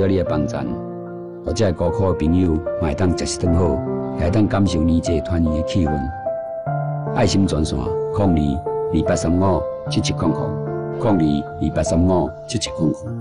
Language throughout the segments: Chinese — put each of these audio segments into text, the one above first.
要你的帮衬，或者孤苦的朋友嘛会当食一顿好，也会当感受年节团圆的气氛。爱心专线0228357700，0228357700。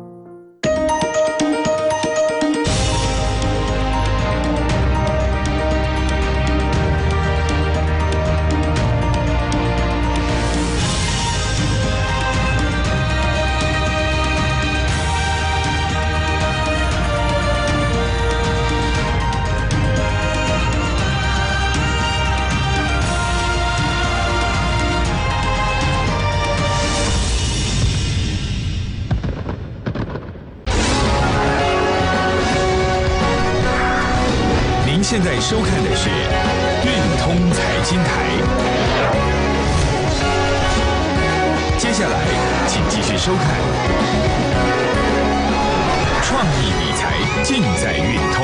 现在收看的是运通财经台，接下来请继续收看创意理财尽在运通。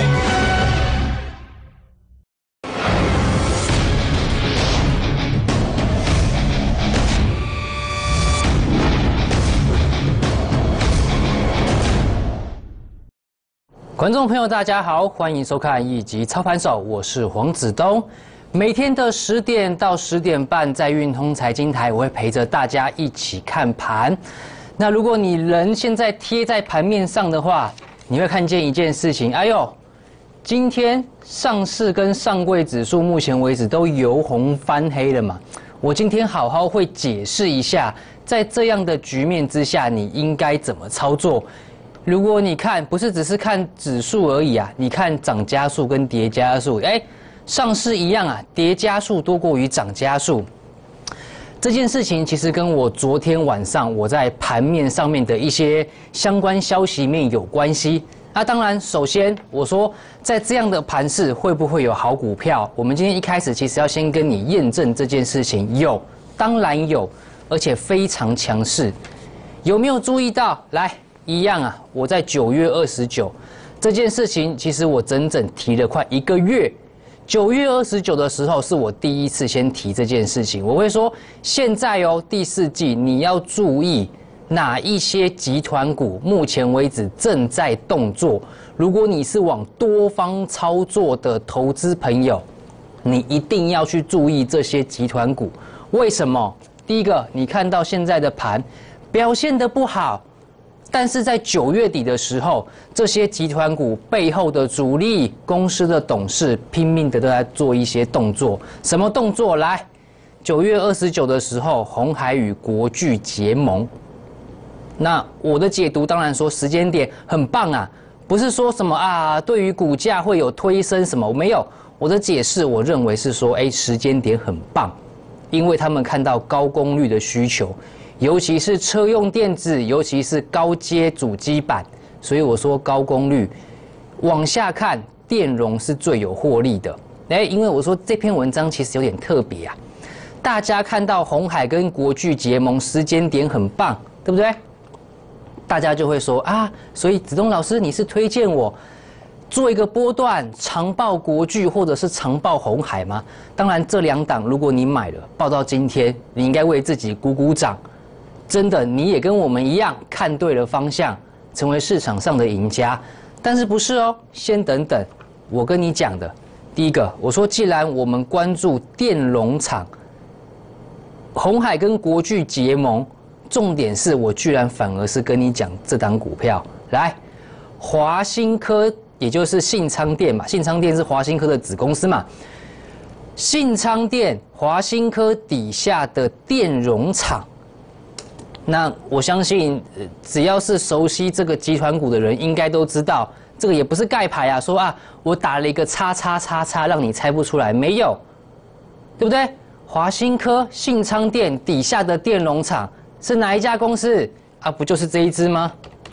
观众朋友，大家好，欢迎收看一集操盘手，我是黄子东。每天的10点到10点半，在运通财经台，我会陪着大家一起看盘。那如果你人现在贴在盘面上的话，你会看见一件事情，哎呦，今天上市跟上柜指数目前为止都由红翻黑了嘛。我今天好好会解释一下，在这样的局面之下，你应该怎么操作。如果你看不是只是看指数而已啊，你看涨家数跟跌家数，上市一样啊，跌家数多过于涨家数。这件事情其实跟我昨天晚上我在盘面上面的一些相关消息面有关系。那当然，首先我说在这样的盘势会不会有好股票？我们今天一开始其实要先跟你验证这件事情，有，当然有，而且非常强势。有没有注意到？来。一样啊，我在9月29这件事情，其实我整整提了快1个月。9月29的时候，是我第一次先提这件事情。我会说，现在哦，第4季你要注意哪一些集团股目前为止正在动作。如果你是往多方操作的投资朋友，你一定要去注意这些集团股。为什么？第一个，你看到现在的盘表现得不好。但是在9月底的时候，这些集团股背后的主力公司的董事拼命的都在做一些动作。什么动作？来，9月29的时候，鸿海与国巨结盟。那我的解读当然说时间点很棒啊，不是说什么啊，对于股价会有推升什么，没有。我的解释我认为是说，时间点很棒，因为他们看到高功率的需求。尤其是车用电子，尤其是高阶主机板，所以我说高功率。往下看，电容是最有获利的。因为我说这篇文章其实有点特别啊，大家看到鸿海跟国巨结盟，时间点很棒，对不对？大家就会说啊，所以子东老师你是推荐我做一个波段长抱国巨或者是长抱鸿海吗？当然，这2档如果你买了，抱到今天，你应该为自己鼓鼓掌。真的，你也跟我们一样看对了方向，成为市场上的赢家。但是不是哦？先等等，我跟你讲的，第一个，我说既然我们关注电容厂，鸿海跟国巨结盟，重点是我居然反而是跟你讲这档股票，来，华新科，也就是信昌电嘛，信昌电是华新科的子公司嘛，信昌电、华新科底下的电容厂。那我相信，只要是熟悉这个集团股的人，应该都知道，这个也不是盖牌啊，说啊，我打了一个叉叉叉叉，让你猜不出来，没有，对不对？华新科、信昌电底下的电容厂是哪一家公司啊？不就是这一支吗？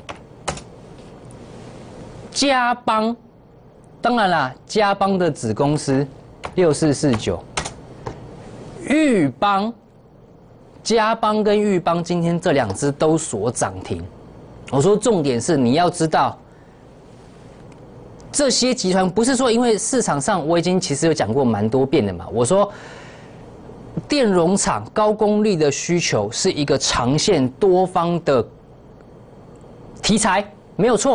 嘉邦，当然啦，嘉邦的子公司6449，裕邦。嘉邦跟裕邦今天这2只都锁涨停。我说重点是你要知道，这些集团不是说因为市场上我已经其实有讲过蛮多遍的嘛。我说电容厂高功率的需求是一个长线多方的题材，没有错。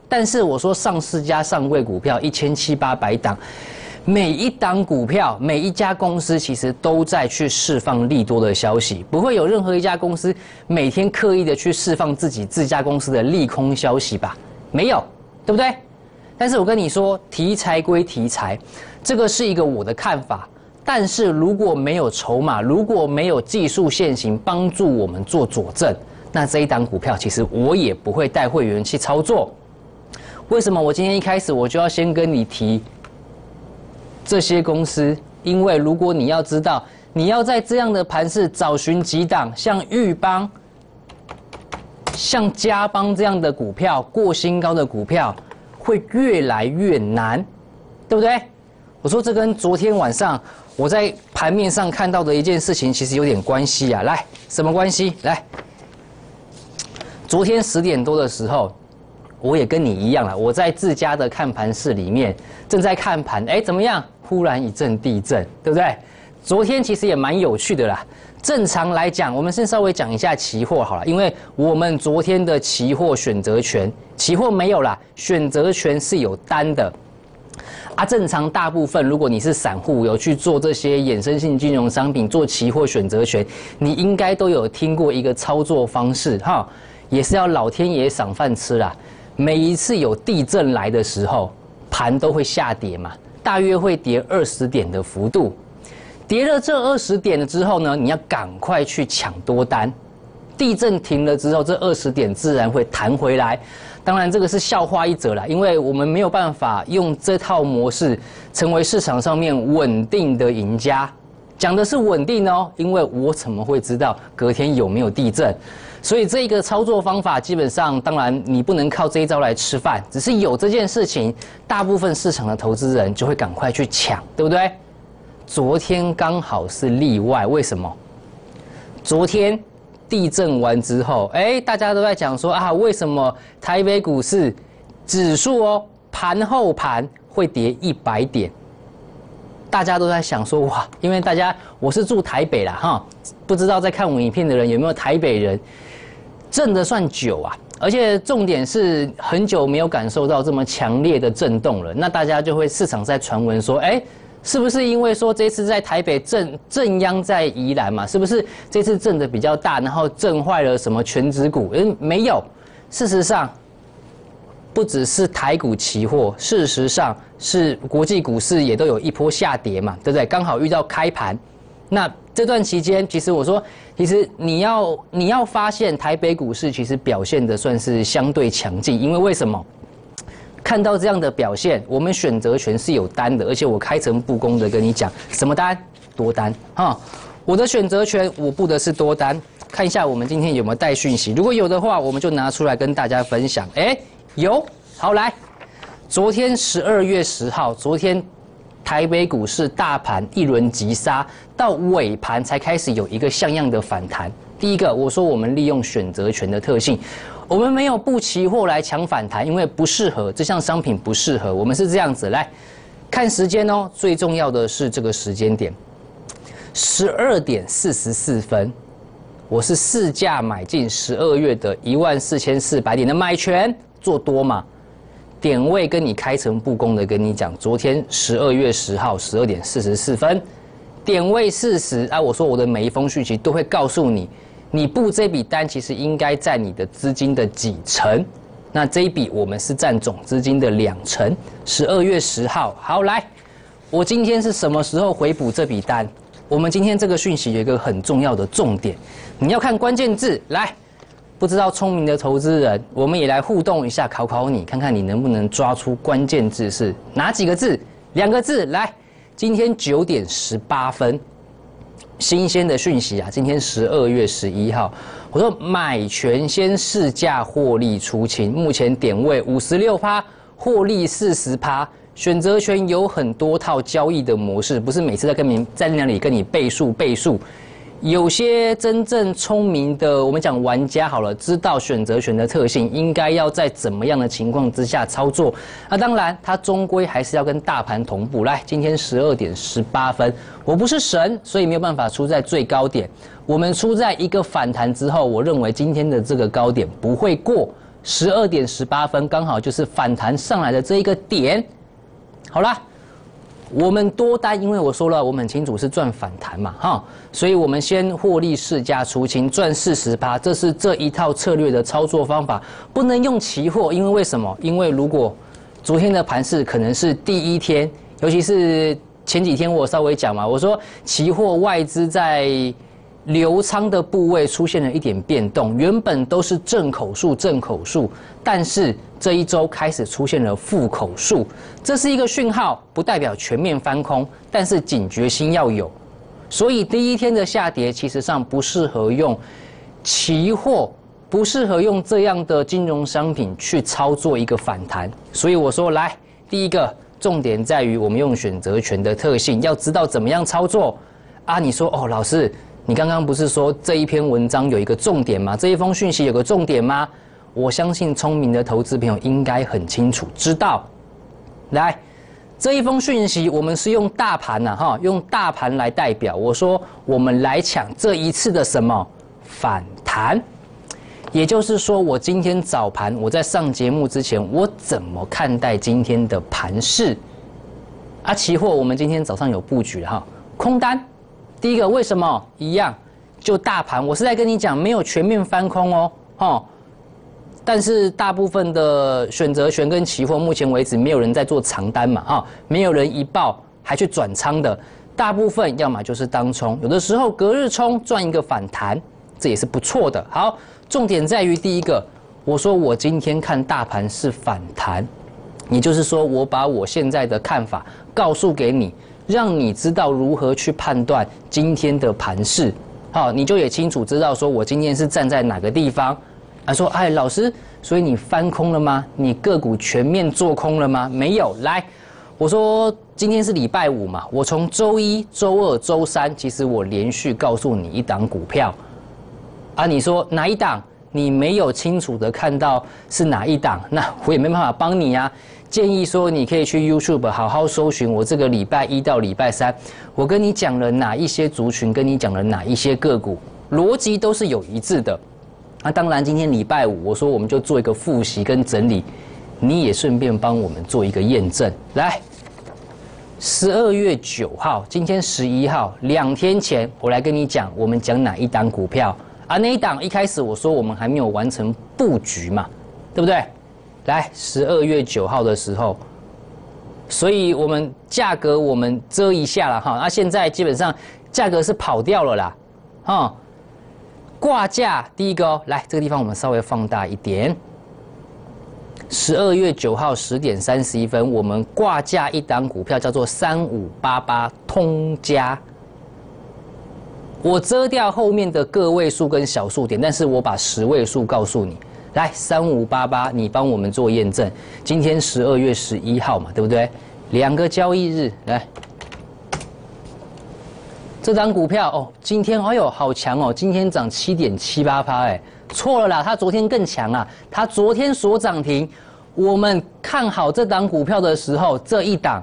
但是我说上市加上柜股票1700-800档，每一档股票、每一家公司其实都在去释放利多的消息，不会有任何一家公司每天刻意的去释放自家公司的利空消息吧？没有，对不对？但是我跟你说，题材归题材，这个是一个我的看法。但是如果没有筹码，如果没有技术线型帮助我们做佐证，那这一档股票其实我也不会带会员去操作。为什么我今天一开始我就要先跟你提这些公司？因为如果你要知道，你要在这样的盘势找寻几档像裕邦、像嘉邦这样的股票过新高的股票，会越来越难，对不对？我说这跟昨天晚上我在盘面上看到的一件事情其实有点关系啊。来，什么关系？来，昨天10点多的时候，我也跟你一样啦，我在自家的看盘室里面正在看盘，怎么样？忽然一阵地震，对不对？昨天其实也蛮有趣的啦。正常来讲，我们先稍微讲一下期货好了，因为我们昨天的期货选择权，期货没有啦，选择权是有单的。正常大部分，如果你是散户，有去做这些衍生性金融商品，做期货选择权，你应该都有听过一个操作方式哈，也是要老天爷赏饭吃啦。每一次有地震来的时候，盘都会下跌嘛，大约会跌20点的幅度。跌了这20点了之后呢，你要赶快去抢多单。地震停了之后，这20点自然会弹回来。当然，这个是笑话一则啦，因为我们没有办法用这套模式成为市场上面稳定的赢家。讲的是稳定哦，因为我怎么会知道隔天有没有地震？所以这个操作方法基本上，当然你不能靠这一招来吃饭，只是有这件事情，大部分市场的投资人就会赶快去抢，对不对？昨天刚好是例外，为什么？昨天地震完之后，大家都在讲说啊，为什么台北股市指数哦，盘后盘会跌100点？大家都在想说哇，因为我是住台北啦哈，不知道在看我影片的人有没有台北人，震得算久啊，而且重点是很久没有感受到这么强烈的震动了，那大家就会市场在传闻说，是不是因为说这次在台北震央在宜兰嘛？是不是这次震得比较大，然后震坏了什么全指股？没有，事实上不只是台股期货，事实上是国际股市也都有一波下跌嘛，对不对？刚好遇到开盘，那这段期间，其实我说，其实你要发现台北股市其实表现的算是相对强劲，因为为什么？看到这样的表现，我们选择权是有单的，而且我开诚布公的跟你讲，什么单？多单哈！我的选择权我布的是多单，看一下我们今天有没有带讯息，如果有的话，我们就拿出来跟大家分享。有，好来，昨天12月10号，昨天台北股市大盘一轮急杀，到尾盘才开始有一个像样的反弹。第一个，我说我们利用选择权的特性。我们没有布期货来抢反弹，因为不适合，这项商品不适合。我们是这样子来看时间哦，最重要的是这个时间点，12点44分，我是市价买进12月的14400点的买权，做多嘛。点位跟你开诚布公的跟你讲，昨天12月10号12点44分，点位40啊，我说我的每一封讯息都会告诉你。你布这笔单其实应该占你的资金的几成？那这一笔我们是占总资金的2成。12月10号，好来，我今天是什么时候回补这笔单？我们今天这个讯息有一个很重要的重点，你要看关键字。来，不知道聪明的投资人，我们也来互动一下，考考你，看看你能不能抓出关键字是哪几个字？2个字。来，今天9点18分。新鲜的讯息啊！今天12月11号，我说买权先市价获利出清，目前点位56%，获利40%。选择权有很多套交易的模式，不是每次在那里跟你倍数。有些真正聪明的，我们讲玩家好了，知道选择权的特性，应该要在怎么样的情况之下操作。那当然，它终归还是要跟大盘同步。来，今天12点18分，我不是神，所以没有办法出在最高点。我们出在一个反弹之后，我认为今天的这个高点不会过， ，12点18分刚好就是反弹上来的这一个点。好啦，我们多单，因为我说了，我们很清楚是赚反弹嘛，哈，所以我们先获利市价出清，赚40%，这是这一套策略的操作方法，不能用期货，因为为什么？因为如果昨天的盘势可能是第一天，尤其是前几天我稍微讲嘛，我说期货外资在流仓的部位出现了一点变动，原本都是正口数，但是这一周开始出现了负口数，这是一个讯号，不代表全面翻空，但是警觉心要有。所以第一天的下跌其实上不适合用期货，不适合用这样的金融商品去操作一个反弹。所以我说，来，第一个重点在于我们用选择权的特性，要知道怎么样操作啊。你说哦，老师，你刚刚不是说这一篇文章有一个重点吗？这一封讯息有个重点吗？我相信聪明的投资朋友应该很清楚知道。来，这一封讯息我们是用大盘用大盘来代表。我说我们来抢这一次的什么反弹，也就是说我今天早盘我在上节目之前，我怎么看待今天的盘势？啊，期货我们今天早上有布局了空单。第一个为什么一样？就大盘，我是在跟你讲，没有全面翻空但是大部分的选择权跟期货，目前为止没有人在做长单嘛没有人一爆还去转仓的，大部分要么就是当冲，有的时候隔日冲赚一个反弹，这也是不错的。好，重点在于第一个，我说我今天看大盘是反弹，也就是说我把我现在的看法告诉给你，让你知道如何去判断今天的盘势，你就也清楚知道说我今天是站在哪个地方。说，哎，老师，所以你翻空了吗？你个股全面做空了吗？没有。来，我说今天是礼拜五嘛，我从周一、周二、周三，其实我连续告诉你一档股票，你说哪一档？你没有清楚的看到是哪一档，那我也没办法帮你啊。建议说你可以去 YouTube 好好搜寻我这个礼拜一到礼拜三，我跟你讲了哪一些族群，跟你讲了哪一些个股，逻辑都是有一致的。当然今天礼拜五，我说我们就做一个复习跟整理，你也顺便帮我们做一个验证。来，12月9号，今天11号，2天前我来跟你讲，我们讲哪一档股票那一档一开始我说我们还没有完成布局嘛，对不对？来，12月9号的时候，所以我们价格我们遮一下了现在基本上价格是跑掉了啦挂价第一个来这个地方我们稍微放大一点。12月9号10点31分，我们挂价一档股票叫做3588通家。我遮掉后面的个位数跟小数点，但是我把10位数告诉你。来，3588，你帮我们做验证。今天12月11号嘛，对不对？2个交易日，来。这档股票今天哎呦好强今天涨7.78%错了啦，它昨天更强啊，它昨天所涨停，我们看好这档股票的时候，这一档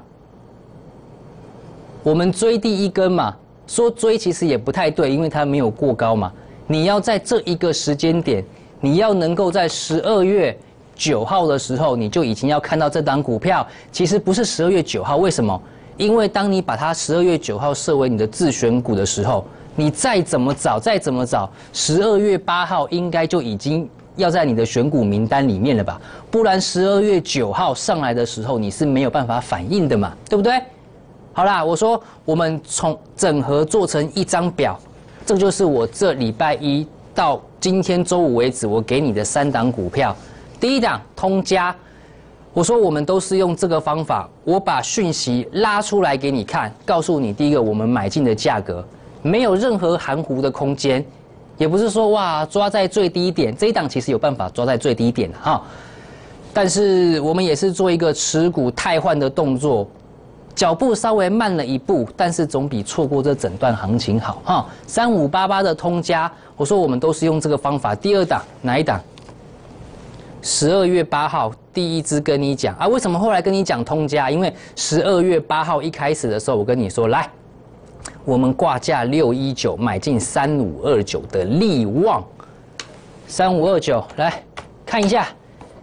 我们追第一根嘛，说追其实也不太对，因为它没有过高嘛，你要在这一个时间点，你要能够在12月9号的时候，你就已经要看到这档股票，其实不是12月9号，为什么？因为当你把它12月9号设为你的自选股的时候，你再怎么找，12月8号应该就已经要在你的选股名单里面了吧？不然12月9号上来的时候，你是没有办法反应的嘛，对不对？好啦，我说我们从整合做成一张表，这就是我这礼拜一到今天周五为止，我给你的3档股票。第一档通家。我说我们都是用这个方法，我把讯息拉出来给你看，告诉你第一个我们买进的价格没有任何含糊的空间，也不是说哇抓在最低点，这一档其实有办法抓在最低点但是我们也是做一个持股汰换的动作，脚步稍微慢了一步，但是总比错过这整段行情好3588的通家，我说我们都是用这个方法。第二档哪一档？12月8号第一支跟你讲为什么后来跟你讲通家？因为12月8号一开始的时候，我跟你说，来，我们挂价619买进3529的力旺，3529，来看一下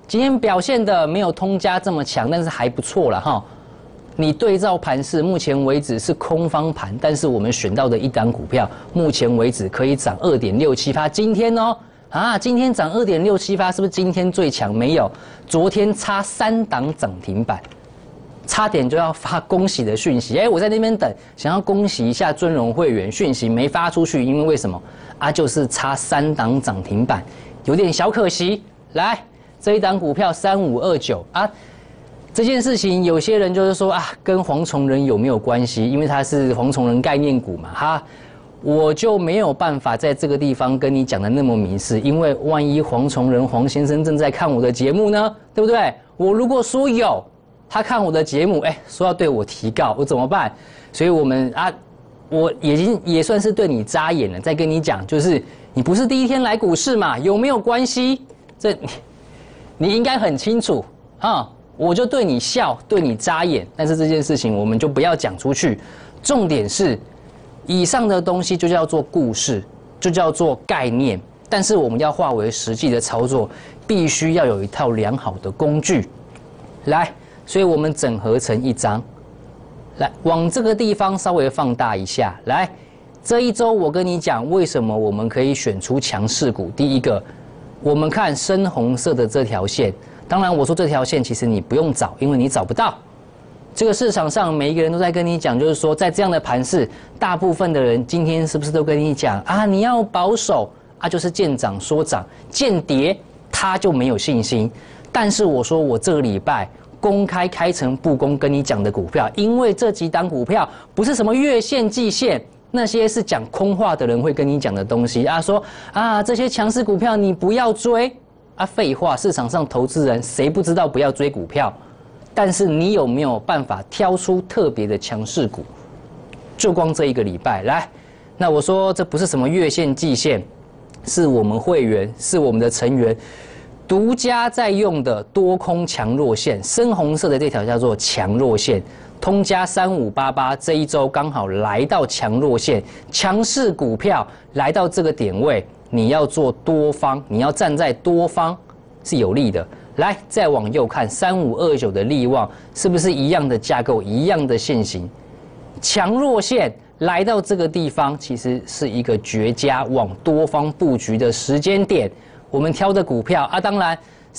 今天表现的没有通家这么强，但是还不错了哈。你对照盘势，目前为止是空方盘，但是我们选到的一档股票，目前为止可以涨2.67%。今天哦，今天涨2.67%，是不是今天最强？没有，昨天差3档涨停板。差点就要发恭喜的讯息，我在那边等，想要恭喜一下尊荣会员，讯息没发出去，因为为什么？就是差3档涨停板，有点小可惜。来，这一档股票3529这件事情有些人就是说跟黄崇仁有没有关系？因为它是黄崇仁概念股嘛，我就没有办法在这个地方跟你讲的那么明示，因为万一黄崇仁黄先生正在看我的节目呢，对不对？我如果说有。他看我的节目，说要对我提告，我怎么办？所以我们我也算是对你眨眼了，再跟你讲，就是你不是第一天来股市嘛，有没有关系？这你应该很清楚我就对你笑，对你眨眼，但是这件事情我们就不要讲出去。重点是，以上的东西就叫做故事，就叫做概念，但是我们要化为实际的操作，必须要有一套良好的工具，来。所以我们整合成一张，来往这个地方稍微放大一下。来，这一周我跟你讲，为什么我们可以选出强势股。第一个，我们看深红色的这条线。当然，我说这条线其实你不用找，因为你找不到。这个市场上每一个人都在跟你讲，就是说在这样的盘势，大部分的人今天是不是都跟你讲你要保守就是见涨说涨，见跌他就没有信心。但是我说我这个礼拜。公开开诚布公跟你讲的股票，因为这几档股票不是什么月线、季线，那些是讲空话的人会跟你讲的东西说这些强势股票你不要追废话，市场上投资人谁不知道不要追股票？但是你有没有办法挑出特别的强势股？就光这一个礼拜来，那我说这不是什么月线、季线，是我们会员，是我们的成员。独家在用的多空强弱线，深红色的这条叫做强弱线，通家3588这一周刚好来到强弱线，强势股票来到这个点位，你要做多方，你要站在多方是有利的。来，再往右看3529的力旺，是不是一样的架构，一样的线型？强弱线来到这个地方，其实是一个绝佳往多方布局的时间点。我们挑的股票当然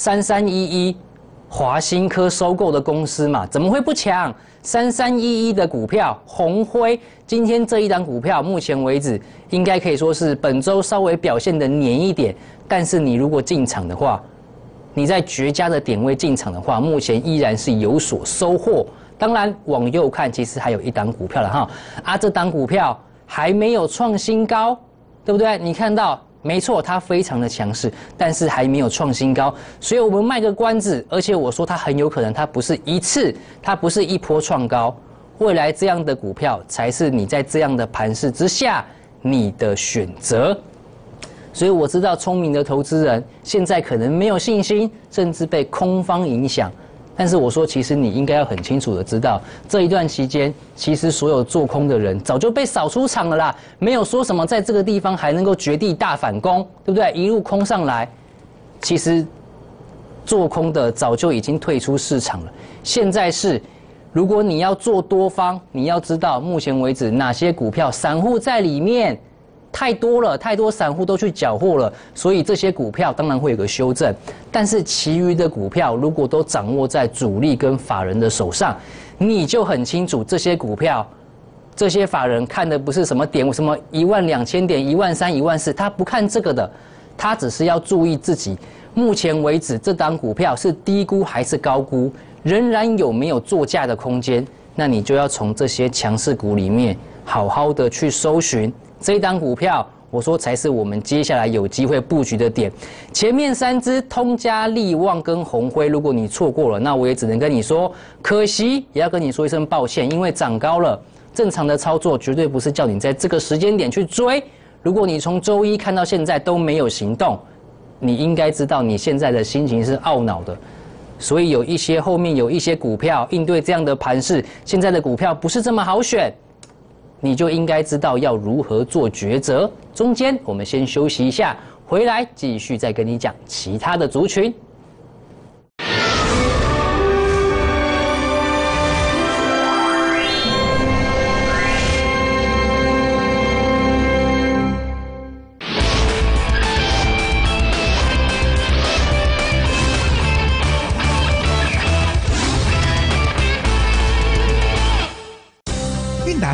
3311华新科收购的公司嘛，怎么会不强？3311的股票鸿辉，今天这一档股票，目前为止应该可以说是本周稍微表现的黏一点，但是你如果进场的话，你在绝佳的点位进场的话，目前依然是有所收获。当然往右看，其实还有一档股票了这档股票还没有创新高，对不对？你看到？没错，它非常的强势，但是还没有创新高，所以我们卖个关子。而且我说它很有可能，它不是一次，它不是一波创高，未来这样的股票才是你在这样的盘势之下你的选择。所以我知道聪明的投资人现在可能没有信心，甚至被空方影响。但是我说，其实你应该要很清楚的知道，这一段期间，其实所有做空的人早就被扫出场了啦，没有说什么在这个地方还能够绝地大反攻，对不对？一路空上来，其实做空的早就已经退出市场了。现在是，如果你要做多方，你要知道目前为止哪些股票散户在里面。太多了，太多散户都去缴获了，所以这些股票当然会有个修正。但是其余的股票如果都掌握在主力跟法人的手上，你就很清楚这些股票，这些法人看的不是什么点，什么12000点、13000、14000，他不看这个的，他只是要注意自己目前为止这档股票是低估还是高估，仍然有没有作价的空间。那你就要从这些强势股里面好好的去搜寻。这一档股票，我说才是我们接下来有机会布局的点。前面3只通家、力旺跟鸿辉，如果你错过了，那我也只能跟你说，可惜，也要跟你说一声抱歉，因为涨高了。正常的操作绝对不是叫你在这个时间点去追。如果你从周一看到现在都没有行动，你应该知道你现在的心情是懊恼的。所以后面有一些股票应对这样的盘势，现在的股票不是这么好选。你就应该知道要如何做抉择。中间我们先休息一下，回来继续再跟你讲其他的族群。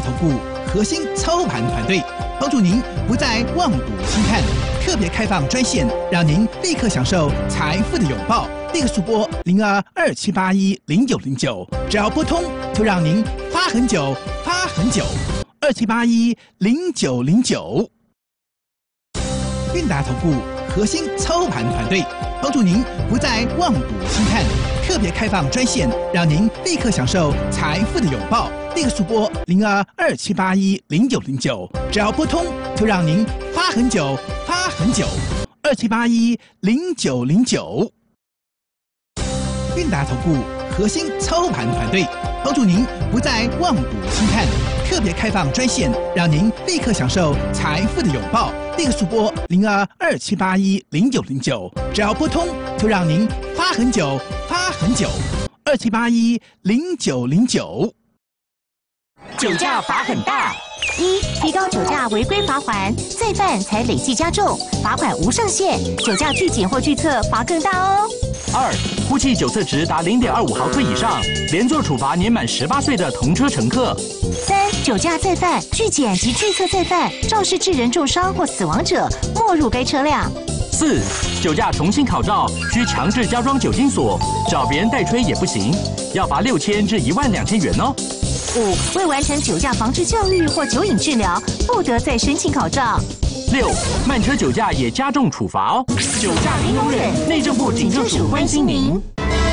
投顾核心操盘团队，帮助您不再望股兴叹。特别开放专线，让您立刻享受财富的拥抱。立刻速拨0227810909，只要拨通，就让您发很久，发很久。27810909。韵达投顾核心操盘团队，帮助您不再望股兴叹。特别开放专线，让您立刻享受财富的拥抱。立刻速拨0227810909，只要拨通，就让您发很久，发很久。27810909。韵达投顾核心操盘团队，帮助您不再望股兴叹。特别开放专线，让您立刻享受财富的拥抱。立刻速拨0227810909，只要拨通，就让您发很久，发很久。27810909。 酒驾罚很大。一、提高酒驾违规罚锾，再犯才累计加重，罚款无上限，酒驾拒检或拒测罚更大哦。 二、呼气酒测值达0.25毫克以上，连坐处罚年满18岁的同车乘客。 三、酒驾再犯、拒检及拒测再犯，肇事致人重伤或死亡者，没入该车辆。 四、酒驾重新考照，需强制加装酒精锁，找别人代吹也不行，要罚6000至12000元哦。 五、未完成酒驾防治教育或酒瘾治疗，不得再申请考照。 六、慢车酒驾也加重处罚哦。酒驾零容忍，内政部警政署关心您。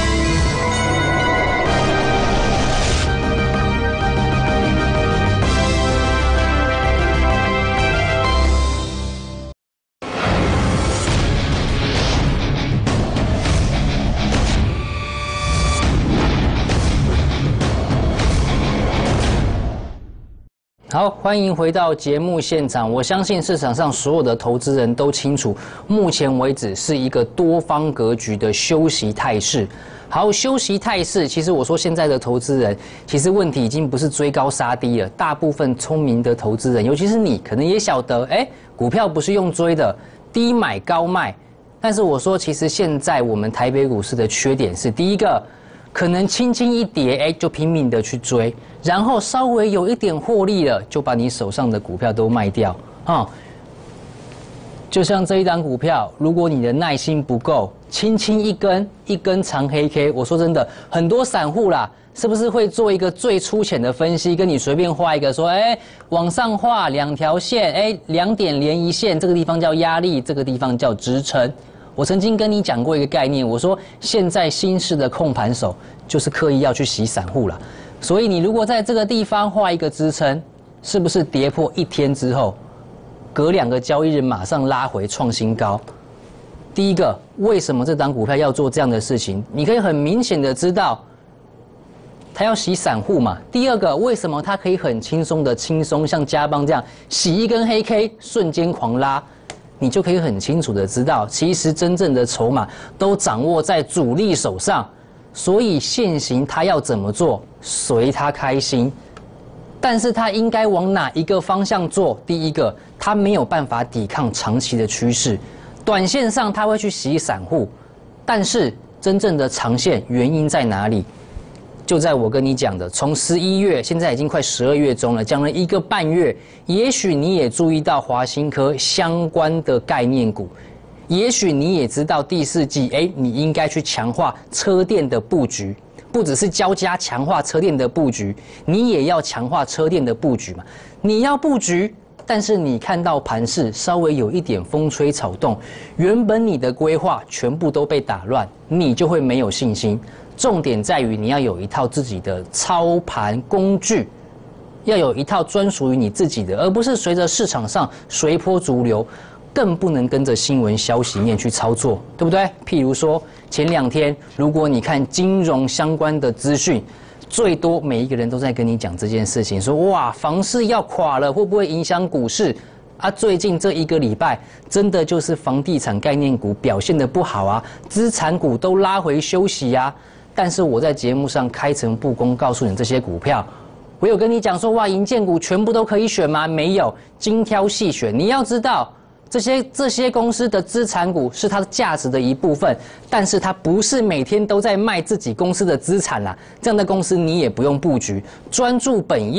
好，欢迎回到节目现场。我相信市场上所有的投资人都清楚，目前为止是一个多方格局的休息态势。好，休息态势，其实我说现在的投资人，其实问题已经不是追高杀低了。大部分聪明的投资人，尤其是你，可能也晓得，股票不是用追的，低买高卖。但是我说，其实现在我们台北股市的缺点是，第一个，可能轻轻一跌，就拼命的去追，然后稍微有一点获利了，就把你手上的股票都卖掉啊。就像这一档股票，如果你的耐心不够，轻轻一根长黑 K， 我说真的，很多散户啦，是不是会做一个最粗浅的分析，跟你随便画一个说，往上画2条线，2点连一线，这个地方叫压力，这个地方叫支撑。我曾经跟你讲过一个概念，我说现在新式的控盘手就是刻意要去洗散户了，所以你如果在这个地方画一个支撑，是不是跌破1天之后，隔2个交易日马上拉回创新高？第一个，为什么这档股票要做这样的事情？你可以很明显的知道，它要洗散户嘛。第二个，为什么它可以很轻松像嘉邦这样洗一根黑 K， 瞬间狂拉？你就可以很清楚的知道，其实真正的筹码都掌握在主力手上，所以现行他要怎么做，随他开心。但是他应该往哪一个方向做？第一个，他没有办法抵抗长期的趋势，短线上他会去洗散户，但是真正的长线原因在哪里？就在我跟你讲的，从11月，现在已经快12月中了，讲了1个半月，也许你也注意到华新科相关的概念股，也许你也知道第4季，你应该去强化车电的布局，不只是交加强化车电的布局，你也要强化车电的布局嘛。你要布局，但是你看到盘势稍微有一点风吹草动，原本你的规划全部都被打乱，你就会没有信心。重点在于你要有一套自己的操盘工具，要有一套专属于你自己的，而不是随着市场上随波逐流，更不能跟着新闻消息面去操作，对不对？譬如说前2天，如果你看金融相关的资讯，最多每一个人都在跟你讲这件事情，说哇，房市要垮了，会不会影响股市？最近这1个礼拜，真的就是房地产概念股表现得不好啊，资产股都拉回休息啊。但是我在节目上开诚布公告诉你这些股票，我有跟你讲说，哇，营建股全部都可以选吗？没有，精挑细选。你要知道，这些公司的资产股是它的价值的一部分，但是它不是每天都在卖自己公司的资产啦。这样的公司你也不用布局，专注本业，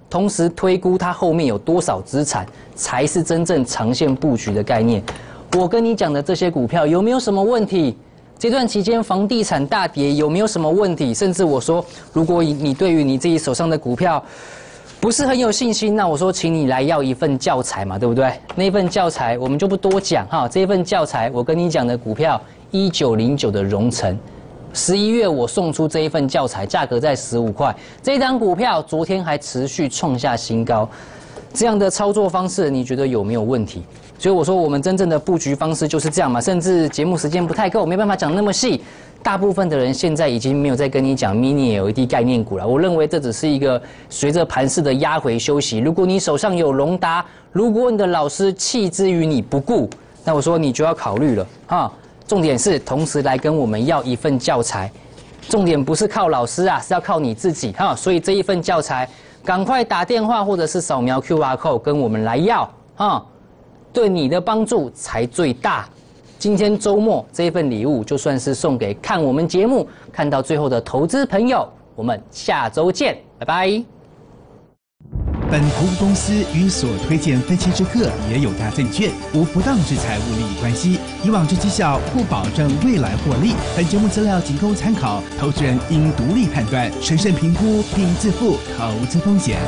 同时推估它后面有多少资产，才是真正长线布局的概念。我跟你讲的这些股票有没有什么问题？这段期间房地产大跌有没有什么问题？甚至我说，如果你对于你自己手上的股票不是很有信心，那我说请你来要一份教材嘛，对不对？那份教材我们就不多讲哈。这份教材我跟你讲的股票1909的荣成，11月我送出这一份教材，价格在15块。这一张股票昨天还持续创下新高，这样的操作方式你觉得有没有问题？所以我说我们真正的布局方式就是这样嘛，甚至节目时间不太够，没办法讲那么细。大部分的人现在已经没有在跟你讲 mini LED 概念股了，我认为这只是一个随着盘势的压回休息。如果你手上有隆达，如果你的老师弃之于你不顾，那我说你就要考虑了哈。重点是同时来跟我们要一份教材，重点不是靠老师啊，是要靠你自己哈。所以这一份教材，赶快打电话或者是扫描 QR code 跟我们来要哈，对你的帮助才最大。今天周末这一份礼物就算是送给看我们节目看到最后的投资朋友，我们下周见，拜拜。 本投资公司与所推荐分期之客也有大证券无不当之财务利益关系，以往之绩效不保证未来获利。本节目资料仅供参考，投资人应独立判断、审慎评估并自负投资风险。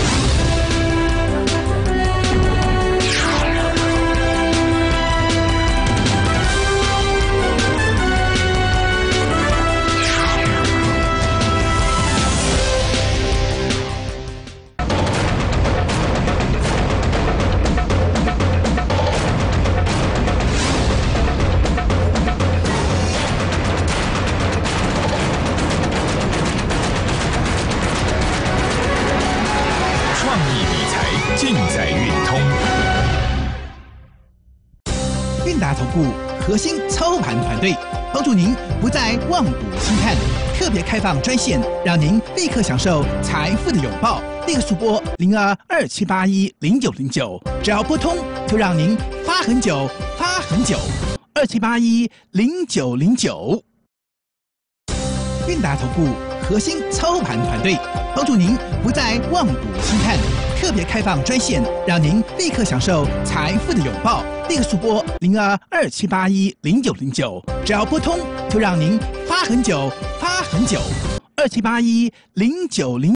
核心操盘团队帮助您不再望股兴叹，特别开放专线，让您立刻享受财富的拥抱。立刻速拨0227810909，只要拨通，就让您发很久，发很久。27810909。韵达投顾核心操盘团队帮助您不再望股兴叹，特别开放专线，让您立刻享受财富的拥抱。立刻速拨0227810909，只要拨通，就让您发很久，发很久。27810909。